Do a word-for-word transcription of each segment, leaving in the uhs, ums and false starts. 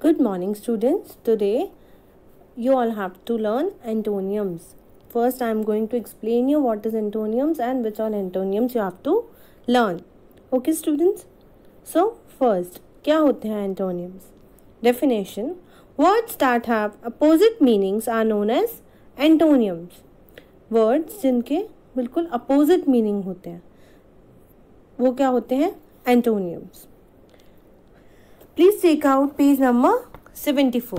Good morning, students. Today you all have to learn antonyms. First, I am going to explain you what is antonyms and which all antonyms you have to learn. Okay, students? So, first, क्या होते हैं antonyms? Definition: words that have opposite meanings are known as antonyms. Words जिनके बिल्कुल opposite meaning होते हैं वो क्या होते हैं? Antonyms. Please take out page number seventy-four.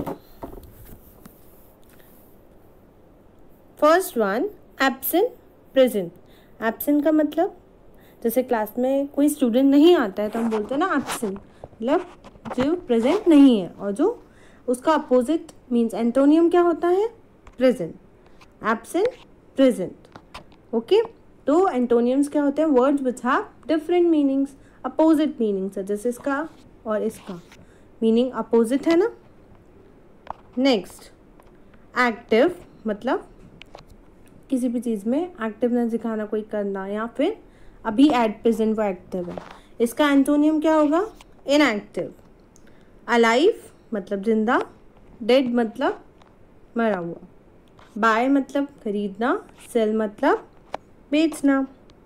First one, absent, present. Absent का मतलब जैसे क्लास में कोई स्टूडेंट नहीं आता है तो हम बोलते हैं ना absent, मतलब जो प्रेजेंट नहीं है, और जो उसका अपोजिट मीन्स एंटोनियम क्या होता है? प्रेजेंट. Absent, present. ओके, तो एंटोनियम्स क्या होते हैं? Words which have different meanings, opposite meanings है, जैसे इसका और इसका मीनिंग अपोजिट है ना. नेक्स्ट, एक्टिव मतलब किसी भी चीज़ में एक्टिवनेस दिखाना, कोई करना, या फिर अभी एट प्रेजेंट वो एक्टिव है. इसका एंटोनियम क्या होगा? इनएक्टिव. अलाइव मतलब जिंदा. डेड मतलब मरा हुआ. बाय मतलब खरीदना. सेल मतलब बेचना.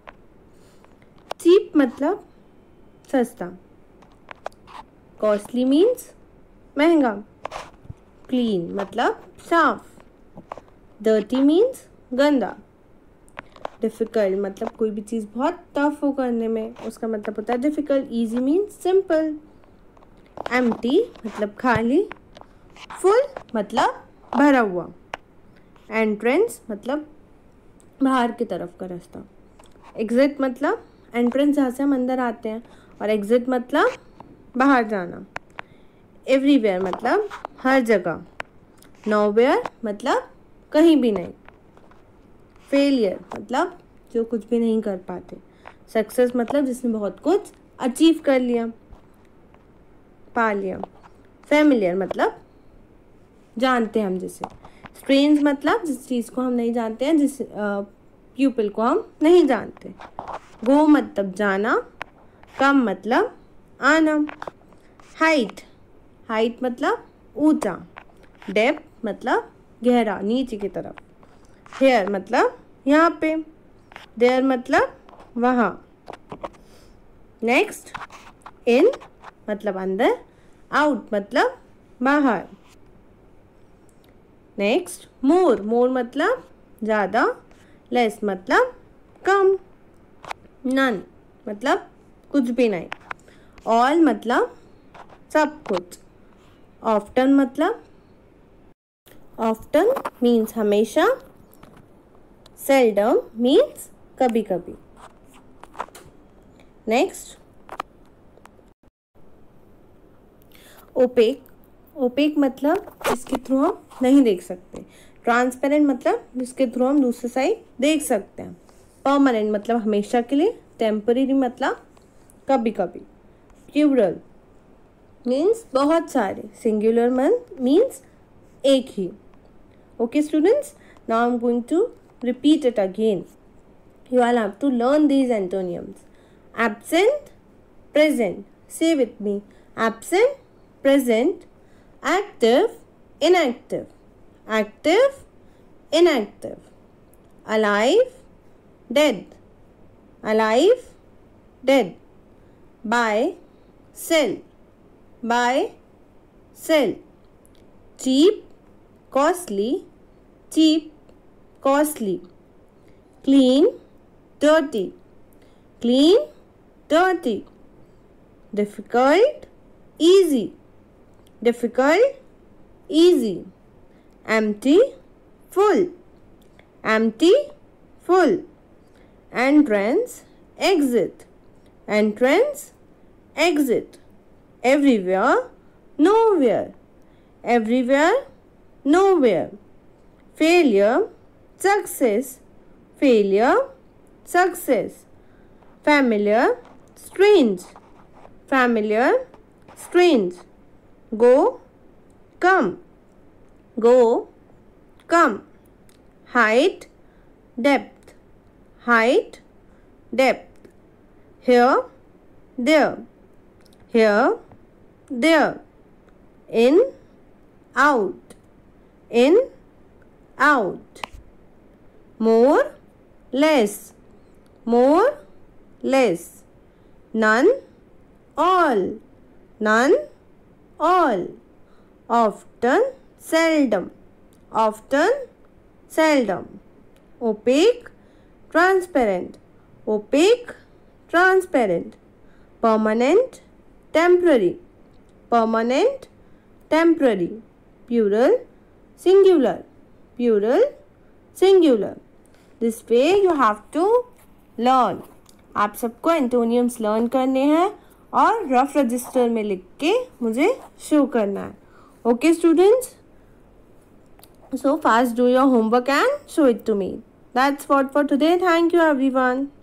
चीप मतलब सस्ता. कॉस्टली मीन्स महंगा. क्लीन मतलब साफ. डर्टी मीन्स गंदा. डिफ़िकल्ट मतलब कोई भी चीज़ बहुत टफ हो करने में, उसका मतलब होता है difficult. Easy means simple. Empty मतलब खाली. फुल मतलब भरा हुआ. एंट्रेंस मतलब बाहर की तरफ का रास्ता. एग्जिट मतलब एंट्रेंस जहाँ से हम अंदर आते हैं, और एग्जिट मतलब बाहर जाना. एवरीवेयर मतलब हर जगह. नोवेयर मतलब कहीं भी नहीं. फेलियर मतलब जो कुछ भी नहीं कर पाते. सक्सेस मतलब जिसने बहुत कुछ अचीव कर लिया, पा लिया. फेमिलियर मतलब जानते हैं हम जिसे. स्ट्रेंज मतलब जिस चीज़ को हम नहीं जानते हैं, जिस प्यूपिल को हम नहीं जानते. गो मतलब जाना. कम मतलब आना. हाइट हाइट मतलब ऊंचा. डेप्थ मतलब गहरा, नीचे की तरफ. हेयर मतलब यहाँ पे. देयर मतलब वहाँ. नेक्स्ट, इन मतलब अंदर. आउट मतलब बाहर. नेक्स्ट, मोर मोर मतलब ज़्यादा. लेस मतलब कम. नन मतलब कुछ भी नहीं. ऑल मतलब सब कुछ. ऑफ्टन मतलब ऑफ्टन मीन्स हमेशा. सेल्डम मीन्स कभी कभी. नेक्स्ट, ओपेक ओपेक मतलब जिसके थ्रू हम नहीं देख सकते. ट्रांसपेरेंट मतलब जिसके थ्रू हम दूसरी साइड देख सकते हैं. परमानेंट मतलब हमेशा के लिए. टेम्परेरी मतलब कभी कभी. प्लूरल मीन्स बहुत सारे. सिंगुलर मीन्स एक ही. Okay students, now I am going to repeat it again. You all have to learn these antonyms. Absent, present. Say with me. Absent, present. Active, inactive. Active, inactive. Alive, dead. Alive, dead. Buy, sell. Buy, sell. Cheap, costly. Cheap, costly. Clean, dirty. Clean, dirty. Difficult, easy. Difficult, easy. Empty, full. Empty, full. Entrance, exit. Entrance, exit. Everywhere, nowhere. Everywhere, nowhere. Failure, success. Failure, success. Familiar, strange. Familiar, strange. Go, come. Go, come. Height, depth. Height, depth. Here, there. Here, there. in, out, in, out. More, less, more, less. None, all, none, all. Often, seldom, often, seldom. Opaque, transparent, opaque, transparent. Permanent, temporary, permanent, temporary. Plural, singular, plural, singular. This way you have to learn. आप सबको एंटोनियम्स learn करने हैं और rough register में लिख के मुझे show करना है. Okay students, so fast do your homework and show it to me. That's what for today. Thank you everyone.